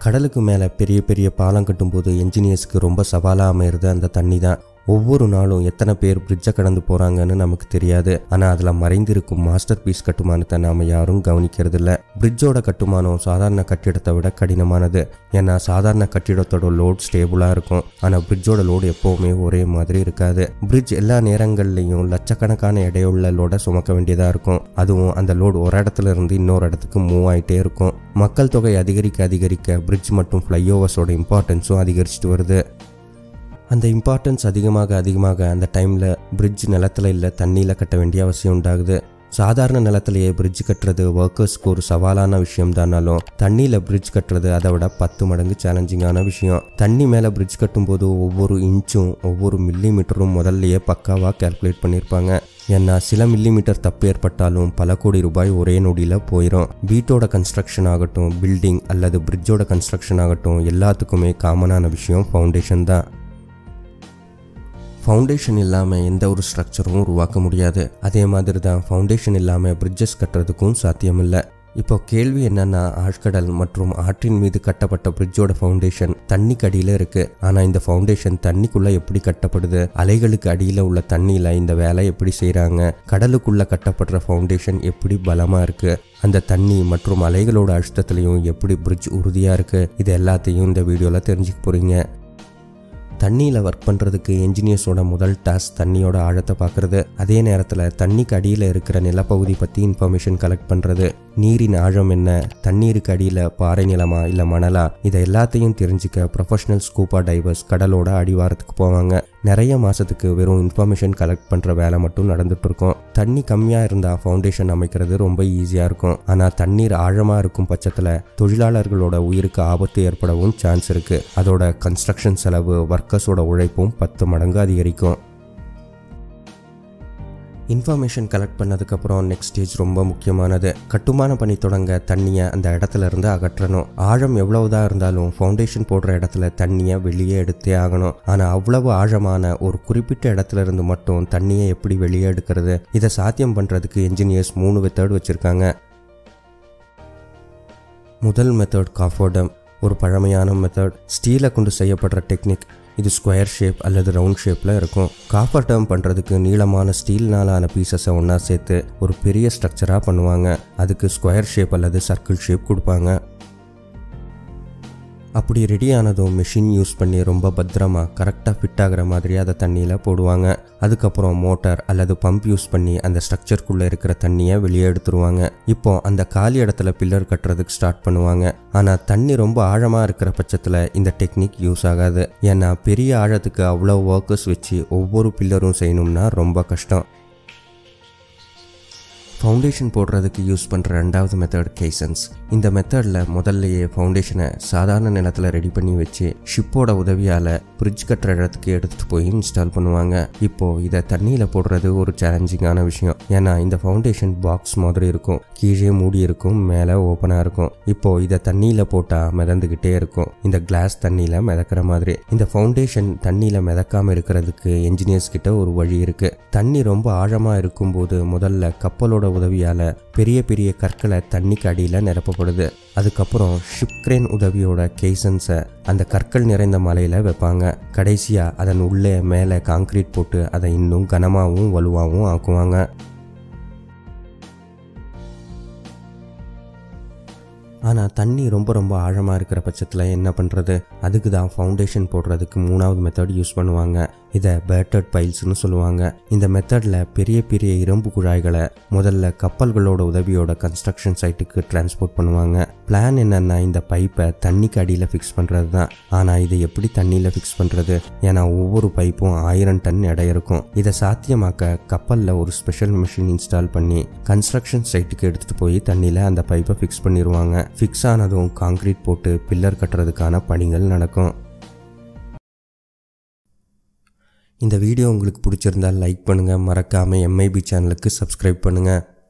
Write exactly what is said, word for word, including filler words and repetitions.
கடலுக்கு மேலே பெரிய பெரிய பாலம் கட்டும்போது என்ஜினியர்ஸ்க்கு ரொம்ப சவாலாக அமையிறது அந்த தண்ணி தான். ஒவ்வொரு நாளும் எத்தனை பேர் பிரிட்ஜை கடந்து போகிறாங்கன்னு நமக்கு தெரியாது. ஆனால் அதில் மறைந்திருக்கும் மாஸ்டர் பீஸ் கட்டுமானத்தை நாம் யாரும் கவனிக்கிறது இல்லை. பிரிட்ஜோட கட்டுமானம் சாதாரண கட்டிடத்தை விட கடினமானது. ஏன்னா சாதாரண கட்டிடத்தோட லோட் ஸ்டேபிளாக இருக்கும். ஆனால் பிரிட்ஜோட லோடு எப்போவுமே ஒரே மாதிரி இருக்காது. பிரிட்ஜ் எல்லா நேரங்கள்லையும் லட்சக்கணக்கான எடையுள்ள லோடை சுமக்க வேண்டியதாக இருக்கும். அதுவும் அந்த லோடு ஒரு இடத்துல இருந்து இன்னொரு இடத்துக்கு மூவ் ஆகிட்டே இருக்கும். மக்கள் தொகை அதிகரிக்க அதிகரிக்க பிரிட்ஜ் மற்றும் ஃப்ளைஓவர்ஸோட இம்பார்ட்டன்ஸும் அதிகரிச்சுட்டு வருது. அந்த இம்பார்ட்டன்ஸ் அதிகமாக அதிகமாக அந்த டைமில் பிரிட்ஜ் நிலத்தில் இல்லை தண்ணியில் கட்ட வேண்டிய அவசியம் உண்டாகுது. சாதாரண நிலத்திலேயே பிரிட்ஜ் கட்டுறது ஒர்க்கர்ஸ்க்கு ஒரு சவாலான விஷயம் தானாலும் தண்ணியில் பிரிட்ஜ் கட்டுறது அதை விட பத்து மடங்கு சேலஞ்சிங்கான விஷயம். தண்ணி மேலே பிரிட்ஜ் கட்டும்போது ஒவ்வொரு இன்ச்சும் ஒவ்வொரு மில்லி மீட்டரும் முதல்லையே பக்காவாக கால்குலேட் பண்ணியிருப்பாங்க. ஏன்னா சில மில்லிமீட்டர் தப்பு ஏற்பட்டாலும் பல கோடி ரூபாய் ஒரே நொடியில் போயிடும். வீட்டோட கன்ஸ்ட்ரக்ஷன் ஆகட்டும், பில்டிங் அல்லது பிரிட்ஜோட கன்ஸ்ட்ரக்ஷன் ஆகட்டும், எல்லாத்துக்குமே காமனான விஷயம் ஃபவுண்டேஷன் தான். ஃபவுண்டேஷன் இல்லாமல் எந்த ஒரு ஸ்ட்ரக்சரும் உருவாக்க முடியாது. அதே மாதிரி தான் ஃபவுண்டேஷன் இல்லாமல் பிரிட்ஜஸ் கட்டுறதுக்கும் சாத்தியமில்லை. இப்போ கேள்வி என்னன்னா, ஆழ்கடல் மற்றும் ஆற்றின் மீது கட்டப்பட்ட பிரிட்ஜோட ஃபவுண்டேஷன் தண்ணிக்கு அடியில் இருக்குது. ஆனால் இந்த ஃபவுண்டேஷன் தண்ணிக்குள்ளே எப்படி கட்டப்படுது? அலைகளுக்கு அடியில் உள்ள தண்ணியில் இந்த வேலை எப்படி செய்கிறாங்க? கடலுக்குள்ளே கட்டப்படுற ஃபவுண்டேஷன் எப்படி பலமாக இருக்குது? அந்த தண்ணி மற்றும் அலைகளோட அழுத்தத்துலையும் எப்படி பிரிட்ஜ் உறுதியாக இருக்குது? இது எல்லாத்தையும் இந்த வீடியோவில் தெரிஞ்சுக்க போகிறீங்க. தண்ணியில் ஒர்க் பண்ணுறதுக்கு என்ஜினியர்ஸோட முதல் டாஸ்க் தண்ணியோட ஆழத்தை பார்க்குறது. அதே நேரத்தில் தண்ணிக்கு அடியில் இருக்கிற நிலப்பகுதி பற்றி இன்ஃபர்மேஷன் கலெக்ட் பண்ணுறது. நீரின் ஆழம் என்ன, தண்ணீருக்கு அடியில் பாறை நிலமா இல்லை மணலா, இதை எல்லாத்தையும் தெரிஞ்சுக்க ப்ரொஃபஷனல் ஸ்கூபா டைவர்ஸ் கடலோட அடிவாரத்துக்கு போவாங்க. நிறைய மாதத்துக்கு வெறும் இன்ஃபர்மேஷன் கலெக்ட் பண்ணுற வேலை மட்டும் நடந்துட்டு இருக்கும். தண்ணி கம்மியாக இருந்தால் ஃபவுண்டேஷன் அமைக்கிறது ரொம்ப ஈஸியாக இருக்கும். ஆனால் தண்ணீர் ஆழமாக இருக்கும் பட்சத்தில் தொழிலாளர்களோட உயிருக்கு ஆபத்து ஏற்படவும் சான்ஸ் இருக்குது. அதோட கன்ஸ்ட்ரக்ஷன் செலவு, ஒர்க்கர்ஸோட உழைப்பும் பத்து மடங்கு அதிகரிக்கும். இன்ஃபர்மேஷன் கலெக்ட் பண்ணதுக்கப்புறம் நெக்ஸ்ட் ஸ்டேஜ் ரொம்ப முக்கியமானது. கட்டுமான பணி தொடங்க தண்ணியை அந்த இடத்துல இருந்து அகற்றணும். ஆழம் எவ்வளவுதான் இருந்தாலும் ஃபவுண்டேஷன் போடுற இடத்துல தண்ணியை வெளியே எடுத்தே ஆகணும். ஆனால் அவ்வளவு ஆழமான ஒரு குறிப்பிட்ட இடத்துல இருந்து மட்டும் தண்ணியை எப்படி வெளியே எடுக்கிறது? இதை சாத்தியம் பண்ணுறதுக்கு என்ஜினியர்ஸ் மூணு மெத்தட் வச்சுருக்காங்க. முதல் மெத்தட் காஃபோடம், ஒரு பழமையான மெத்தட். ஸ்டீலை கொண்டு செய்யப்படுற டெக்னிக். இது ஸ்கொயர் ஷேப் அல்லது ரவுண்ட் ஷேப்பில் இருக்கும். காப்பர் டேர்ம் பண்ணுறதுக்கு நீளமான ஸ்டீல்னாலான பீசஸை ஒன்றா சேர்த்து ஒரு பெரிய ஸ்ட்ரக்சராக பண்ணுவாங்க. அதுக்கு ஸ்கொயர் ஷேப் அல்லது சர்க்கிள் ஷேப் கொடுப்பாங்க. அப்படி ரெடி ஆனதும் மெஷின் யூஸ் பண்ணி ரொம்ப பத்திரமா கரெக்டாக ஃபிட் ஆகிற மாதிரி அதை தண்ணியில் போடுவாங்க. அதுக்கப்புறம் மோட்டார் அல்லது பம்ப் யூஸ் பண்ணி அந்த ஸ்ட்ரக்சருக்குள்ளே இருக்கிற தண்ணியை வெளியே எடுத்துருவாங்க. இப்போ அந்த காலி இடத்துல பில்லர் கட்டுறதுக்கு ஸ்டார்ட் பண்ணுவாங்க. ஆனால் தண்ணி ரொம்ப ஆழமாக இருக்கிற பட்சத்தில் இந்த டெக்னிக் யூஸ் ஆகாது. ஏன்னா பெரிய ஆழத்துக்கு அவ்வளோ ஒர்க்கர்ஸ் வச்சு ஒவ்வொரு பில்லரும் செய்யணும்னா ரொம்ப கஷ்டம். ஃபவுண்டேஷன் போடுறதுக்கு யூஸ் பண்ணுற ரெண்டாவது மெத்தட் கேசன்ஸ். இந்த மெத்தடில் முதல்லையே ஃபவுண்டேஷனை சாதாரண நிலத்தில் ரெடி பண்ணி வச்சு ஷிப்போட உதவியால் பிரிட்ஜ் கட்டுற இடத்துக்கு எடுத்துகிட்டு போய் இன்ஸ்டால் பண்ணுவாங்க. இப்போது இதை தண்ணியில் போடுறது ஒரு சேலஞ்சிங்கான விஷயம். ஏன்னா இந்த ஃபவுண்டேஷன் பாக்ஸ் மாதிரி இருக்கும். கீழே மூடி இருக்கும், மேலே ஓப்பனாக இருக்கும். இப்போது இதை தண்ணியில் போட்டால் மிதந்துக்கிட்டே இருக்கும். இந்த கிளாஸ் தண்ணியில் மிதக்கிற மாதிரி. இந்த ஃபவுண்டேஷன் தண்ணியில் மிதக்காமல் இருக்கிறதுக்கு என்ஜினியர்ஸ் கிட்ட ஒரு வழி இருக்குது. தண்ணி ரொம்ப ஆழமாக இருக்கும்போது முதல்ல கப்பலோட உதவியால் பெரிய பெரிய கற்களை தண்ணிக்கு அடியில் நிரப்பப்படுது. அதுக்கப்புறம் ஷிப் கிரேன் உதவியோட கேசன்ஸை அந்த கற்கள் நிறைந்த மலையில் வைப்பாங்க. கடைசியாக அதன் உள்ளே மேலே காங்கிரீட் போட்டு அதை இன்னும் கனமாகவும் வலுவாகவும் ஆக்குவாங்க. ஆனால் தண்ணி ரொம்ப ரொம்ப ஆழமாக இருக்கிற பட்சத்தில் என்ன பண்ணுறது? அதுக்கு தான் ஃபவுண்டேஷன் போடுறதுக்கு மூணாவது மெத்தட் யூஸ் பண்ணுவாங்க. இதை பேட்டர்ட் பைல்ஸ்னு சொல்லுவாங்க. இந்த மெத்தடில் பெரிய பெரிய இரும்பு குழாய்களை முதல்ல கப்பல்களோட உதவியோட கன்ஸ்ட்ரக்ஷன் சைட்டுக்கு டிரான்ஸ்போர்ட் பண்ணுவாங்க. பிளான் என்னென்னா இந்த பைப்பை தண்ணிக்கு அடியில் ஃபிக்ஸ் பண்ணுறது தான். ஆனால் இதை எப்படி தண்ணியில் ஃபிக்ஸ் பண்ணுறது? ஏன்னா ஒவ்வொரு பைப்பும் ஆயிரம் டன் எடை இருக்கும். இதை சாத்தியமாக்க கப்பலில் ஒரு ஸ்பெஷல் மிஷின் இன்ஸ்டால் பண்ணி கன்ஸ்ட்ரக்ஷன் சைட்டுக்கு எடுத்துகிட்டு போய் தண்ணியில் அந்த பைப்பை ஃபிக்ஸ் பண்ணிடுவாங்க. ஃபிக்ஸ் ஆனதும் காங்கிரீட் போட்டு பில்லர் கட்டுறதுக்கான பணிகள் நடக்கும். இந்த வீடியோ உங்களுக்கு பிடிச்சிருந்தால் லைக் பண்ணுங்கள். மறக்காமல் எம்ஐபி சேனலுக்கு சப்ஸ்கிரைப் பண்ணுங்கள்.